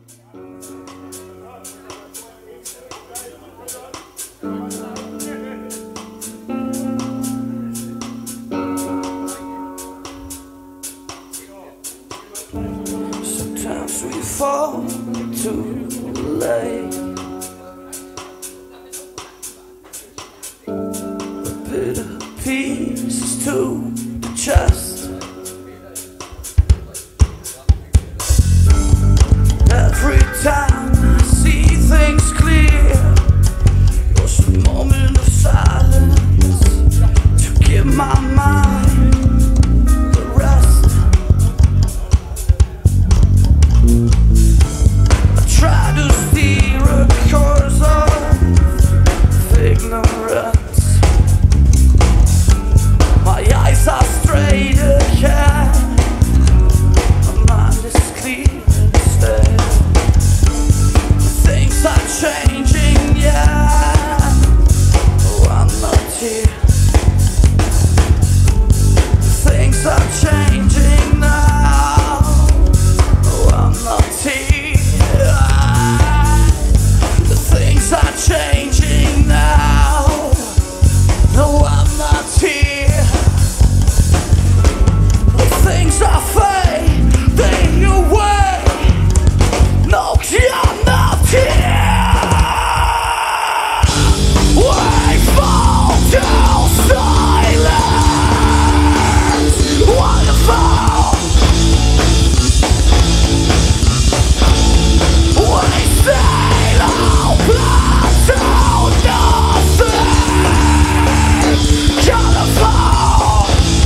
Sometimes we fall too late. A bit of pieces to the chest. Every time I see things clear, there's a moment of silence to give my mind the rest. I try to steer a course of ignorance. My eyes are straight ahead, my mind is clear instead. Things are changing, yeah. Oh, I'm not here. Things are changing now. Oh, I'm not here. Things are changing now. No, I'm not here. Things are fading away. No, I'm not here. We fall to silence. Wonderful. We sail open to nothing. Gonna fall.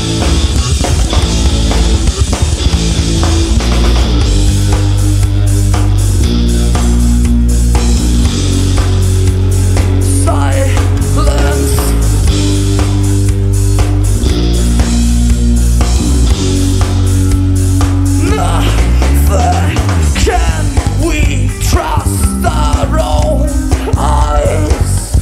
Silence. Nothing can we trust our own eyes.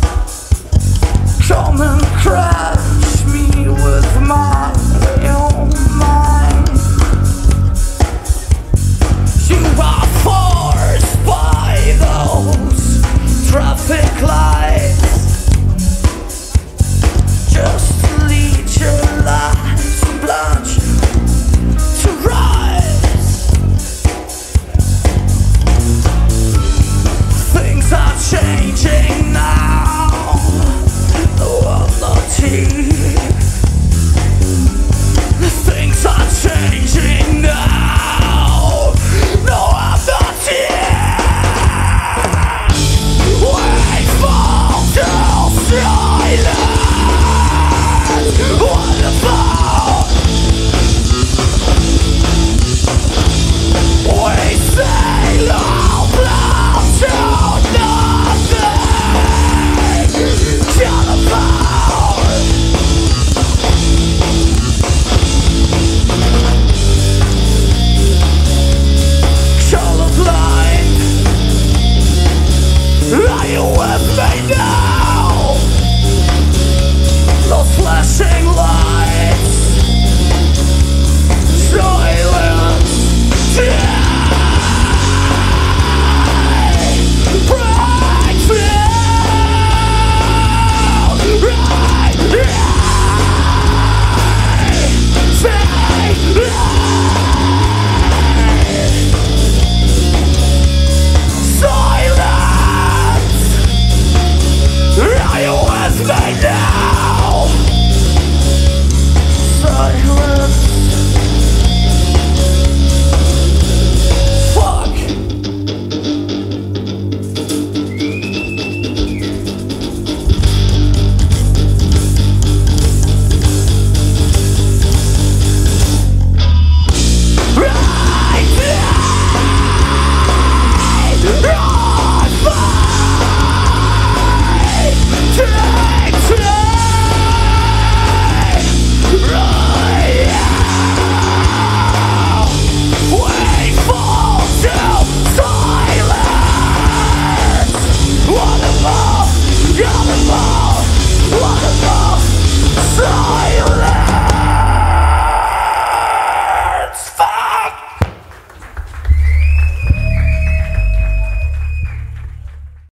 Come and crush me with my own mind. You are forced by those traffic lights.